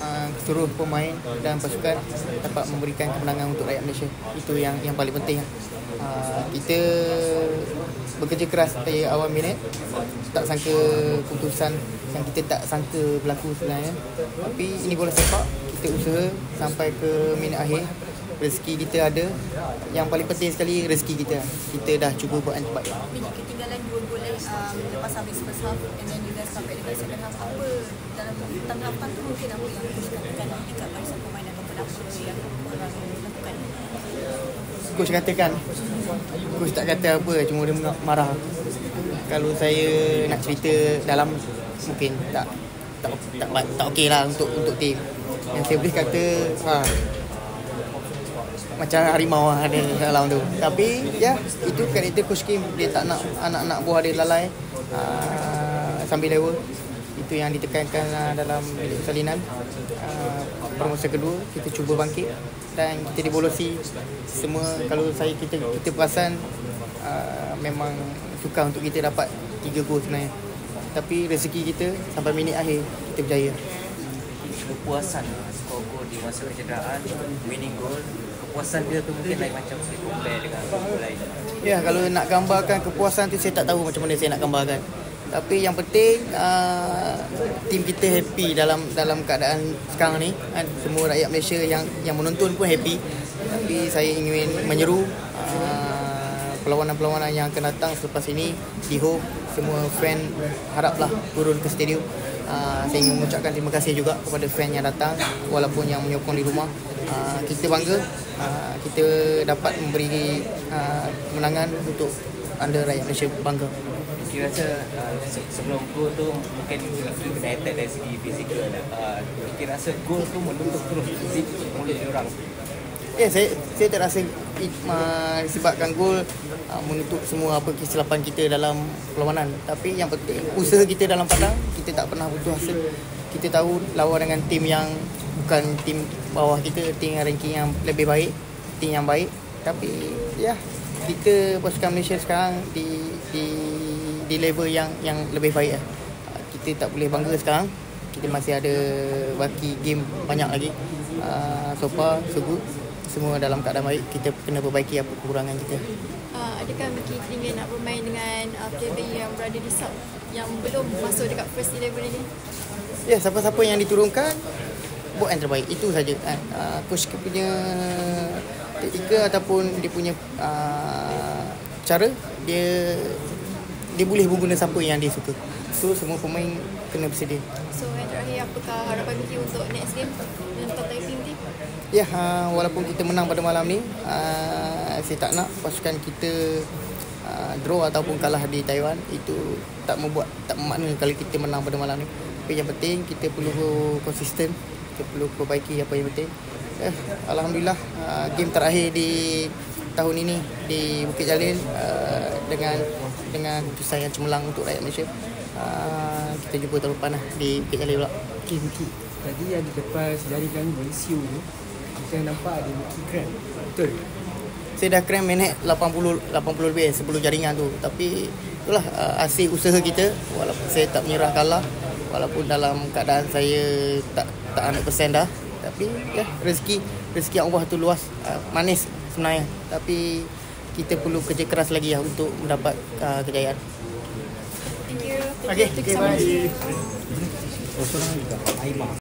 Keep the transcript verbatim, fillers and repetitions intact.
uh, seluruh pemain dan pasukan dapat memberikan kemenangan untuk rakyat Malaysia. Itu yang yang paling penting. Uh, kita bekerja keras dari awal minit, tak sangka keputusan yang kita tak sangka berlaku sebenarnya. Tapi ini bola sepak, kita usaha sampai ke minit akhir. Rezeki kita ada. Yang paling penting sekali rezeki kita. Kita dah cuba buat yang terbaik. Ketinggalan dua gol um, lepas habis first half and then juga sampai dengan second half, apa dalam tanggapan tu mungkin apa yang coach katakan dekat barisan pemain dan apa yang korang lakukan? Coach katakan, coach tak kata apa, cuma dia marah. Kalau saya nak cerita dalam, mungkin tak tak tak, tak, tak okey lah untuk untuk tim. Yang saya boleh kata, ha, macam harimau lah ada dalam tu. Tapi ya, itu karakter Coach Kim. Dia tak nak anak-anak buah dia lalai uh, sambil lewa. Itu yang ditekankan uh, dalam bilik salinan. uh, Promosi kedua kita cuba bangkit dan kita dibolosi semua. Kalau saya kita kita perasan uh, memang sukar untuk kita dapat tiga gol sebenarnya. Tapi rezeki kita sampai minit akhir kita berjaya. Kepuasan skor gol di masa kecederaan, winning goal, kepuasan dia tu mungkin lain macam saya compare dengan gol lain. Ya, kalau nak gambarkan kepuasan tu saya tak tahu macam mana saya nak gambarkan. Tapi yang penting uh, tim kita happy dalam dalam keadaan sekarang ni kan. Semua rakyat Malaysia yang yang menonton pun happy. Tapi saya ingin menyeru uh, perlawanan-perlawanan yang akan datang selepas ini di Home, semua fan haraplah turun ke stadium. Uh, saya ingin mengucapkan terima kasih juga kepada fan yang datang walaupun yang menyokong di rumah. Uh, kita bangga uh, kita dapat memberi uh, kemenangan untuk anda rakyat Malaysia bangga. Kira rasa uh, sebelum gol tu mungkin kena attack dari segi fizikal. Uh, kira rasa gol tu menutup terus zip mulut orang. Ya, saya saya tak rasa uh, disebabkan gol uh, menutup semua apa kesilapan kita dalam perlawanan. Tapi yang penting usaha kita dalam padang, kita tak pernah putus asa. Kita tahu lawan dengan tim yang bukan tim bawah kita, tim yang ranking yang lebih baik, tim yang baik. Tapi ya, kita pasukan Malaysia sekarang di di di level yang yang lebih baik lah. Uh, kita tak boleh bangga sekarang. Kita masih ada baki game banyak lagi. Uh, so far so good. Semua dalam keadaan baik. Kita kena perbaiki apa kekurangan kita. Uh, adakah Miki ingin nak bermain dengan uh, player yang berada di sub yang belum masuk dekat first eleven ini? Ya, siapa-siapa yang diturunkan buat yang terbaik. Itu saja kan. Uh, coach punya taktika ataupun dia punya uh, cara, dia dia boleh guna siapa yang dia suka. So semua pemain kena bersedia. So yang terakhir, apakah harapan Miki untuk next game dengan Taiping team? Ya, uh, walaupun kita menang pada malam ni, uh, saya tak nak pasukan kita uh, draw ataupun kalah di Taiwan. Itu tak membuat, tak bermakna kalau kita menang pada malam ni. Tapi yang penting kita perlu konsisten, kita perlu perbaiki apa yang penting. Eh, Alhamdulillah, uh, game terakhir di tahun ini di Bukit Jalil uh, dengan dengan keputusan yang cemerlang untuk rakyat Malaysia. Uh, kita jumpa tahun depan lah di Bukit Jalil pula. Okay, Miki. Tadi yang di lepas jaringan Malaysia ni, kita nampak ada Miki cramp. Betul? Saya dah cramp minit lapan puluh lebih sebelum jaringan tu. Tapi itulah uh, hasil usaha kita. Walaupun saya tak menyerah kalah, walaupun dalam keadaan saya tak tak one hundred percent dah. Tapi ya, rezeki rezeki Allah tu luas, uh, manis sebenarnya. Tapi kita perlu kerja keras lagi lah untuk mendapat uh, kejayaan. Thank you. Okey, Thank okay, you so much. bye. Oh, seorang juga. Aimah.